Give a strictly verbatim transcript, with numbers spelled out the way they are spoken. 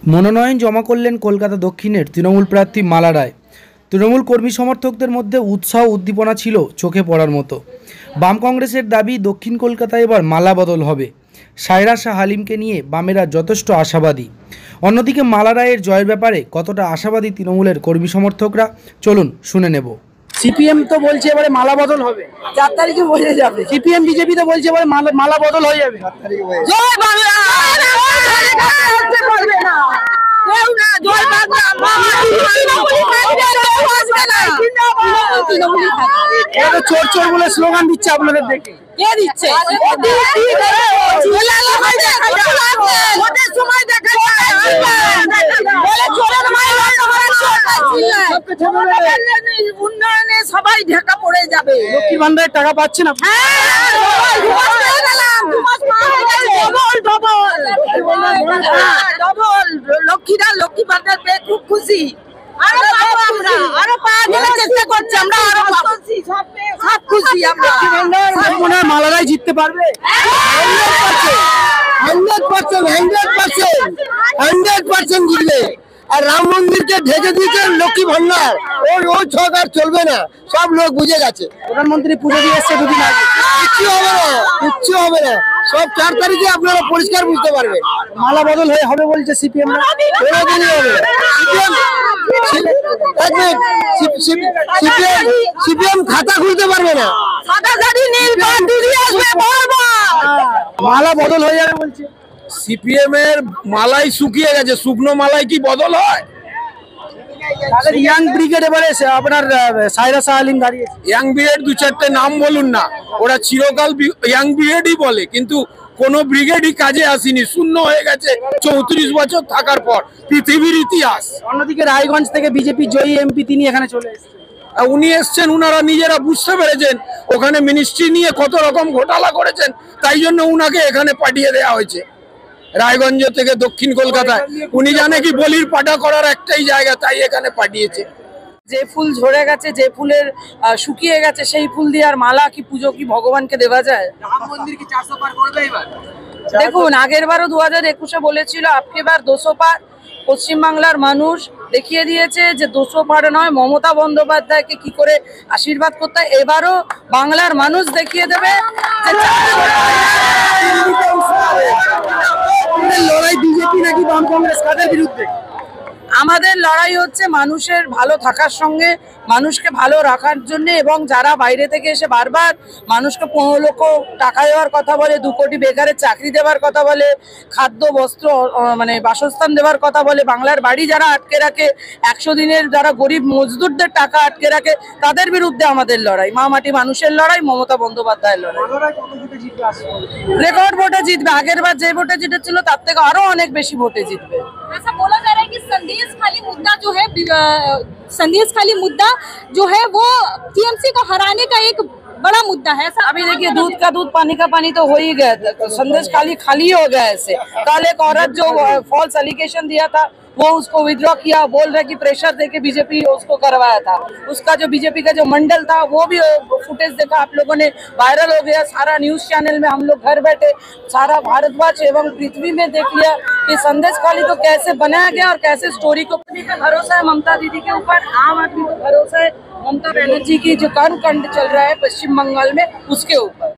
মনোনয়ন জমা করলেন কলকাতা দক্ষিণের তৃণমূল প্রার্থী মালা রায়। তৃণমূল কর্মী সমর্থকদের মধ্যে উৎসাহ উদ্দীপনা ছিল চোখে পড়ার মতো। বাম কংগ্রেসের দাবি দক্ষিণ কলকাতায় এবার মালা বদল হবে। সায়রা শাহ হালিমকে নিয়ে বামেরা যথেষ্ট আশাবাদী। অন্যদিকে মালা রায়ের জয়ের ব্যাপারে কতটা আশাবাদী তৃণমূলের কর্মী সমর্থকরা, চলুন শুনে নেব। সিপিএম তো বলছে এবারে মালা বদল হবে, চার তারিখে বোঝা যাবে। সিপিএম বিজেপি তো বলছে এবারে মালা বদল হয়ে যাবে। জয় বাংলা। চোর চোর বলে স্লোগান দিচ্ছে আপনাদের দেখে। কে দিচ্ছে? উন্নয়নে সবাই ঢাকা পড়ে যাবে। লক্ষ্মীর ভান্ডারের টাকা পাচ্ছে না। লক্ষ্মীরা লক্ষ্মী ভান্ডার পেয়ে খুব খুশি। মালারাই জিততে পারবে। জিতবে। আর রাম মন্দিরকে ঢেকে দিয়েছে লক্ষ্মী ভান্ডার। ওই ওই ছক আর চলবে না, সব লোক বুঝে গেছে। প্রধানমন্ত্রী পুজো দিয়ে এসছে দুদিন আগে। কিচ্ছু হবে না, কিচ্ছু হবে না। সব চার তারিখে আপনারা পরিষ্কার বুঝতে পারবেন। মালা বদল হয়ে হবে বলছে সিপিএম। সিপিএম খাতা খুলতে পারবে না। মালা বদল হয়ে যাবে বলছে। সিপিএম এর মালাই শুকিয়ে গেছে, শুকনো মালাই কি বদল হয়? ইয়াং ব্রিগেড এবারে আপনার সায়রা শাহ হালিম দাঁড়িয়েছে। ইয়াং ব্রিগেড দু চারটে নাম বলুন না, ওরা চিরকাল ইয়াং ব্রিগেডই বলে, কিন্তু কোনো ব্রিগেডই কাজে আসেনি, শূন্য হয়ে গেছে চৌত্রিশ বছর থাকার পর। পৃথিবীর ইতিহাস। অন্যদিকে রায়গঞ্জ থেকে বিজেপি জয়ী এমপি তিনি এখানে চলে এসেছেন। উনি এসছেন, উনারা নিজেরা বুঝতে পেরেছেন ওখানে মিনিস্ট্রি নিয়ে কত রকম ঘোটালা করেছেন, তাই জন্য উনাকে এখানে পাঠিয়ে দেওয়া হয়েছে রায়গঞ্জ থেকে দক্ষিণ কলকাতায়। উনি জানে কি বলির পাটা করার একটাই জায়গা, তাই এখানে পাঠিয়েছে। যে ফুল ঝরে গেছে, যে ফুলের শুকিয়ে গেছে, সেই ফুল দিয়ে আর মালা কি পুজো কি ভগবানকে দেওয়া যায়? রাম মন্দির কি চারশো পার করবে এবার? দেখুন, আগের বারও দু হাজার একুশে বলেছিল আপকে বার দুশো পার। পশ্চিমবাংলার মানুষ দেখিয়ে দিয়েছে যে দুশো পার নয়, মমতা বন্দ্যোপাধ্যায়কে কি করে আশীর্বাদ করতে হয়। এবারও বাংলার মানুষ দেখিয়ে দেবে লড়াই বিজেপি নাকি বাম কংগ্রেস, কাদের বিরুদ্ধে? আমাদের লড়াই হচ্ছে মানুষের ভালো থাকার সঙ্গে, মানুষকে ভালো রাখার জন্য। এবং যারা বাইরে থেকে এসে বারবার মানুষকে পনেরো লক্ষ টাকা দেওয়ার কথা বলে, দু কোটি বেকারের চাকরি দেওয়ার কথা বলে, খাদ্য বস্ত্র মানে বাসস্থান দেওয়ার কথা বলে, বাংলার বাড়ি যারা আটকে রাখে, একশো দিনের যারা গরিব মজদুরদের টাকা আটকে রাখে, তাদের বিরুদ্ধে আমাদের লড়াই। মা মাটি মানুষের লড়াই, মমতা বন্দ্যোপাধ্যায়ের লড়াই। রেকর্ড ভোটে জিতবে। আগের বার যে ভোটে জিতেছিল তার থেকে আরো অনেক বেশি ভোটে জিতবে। ऐसा बोला जा रहा है कि संदेश खाली मुद्दा जो है संदेश खाली मुद्दा जो है वो टीएमसी को हराने का एक बड़ा मुद्दा है। अभी देखिए, दूध का दूध पानी का पानी तो हो ही गया था, तो संदेश खाली खाली हो गया ऐसे। कल एक औरत जो फॉल्स एलिगेशन दिया था वो उसको विड्रॉ किया, बोल रहे कि प्रेशर देके बीजेपी उसको करवाया था। उसका जो बीजेपी का जो मंडल था वो भी फुटेज देखा आप लोगों ने, वायरल हो गया सारा न्यूज चैनल में। हम लोग घर बैठे सारा भारतवर्ष एवं पृथ्वी में देख लिया कि संदेश खाली तो कैसे बनाया गया और कैसे स्टोरी को। भरोसा है ममता दीदी के ऊपर, आम आदमी को भरोसा है ममता बनर्जी की जो कर्मकांड चल रहा है पश्चिम बंगाल में उसके ऊपर।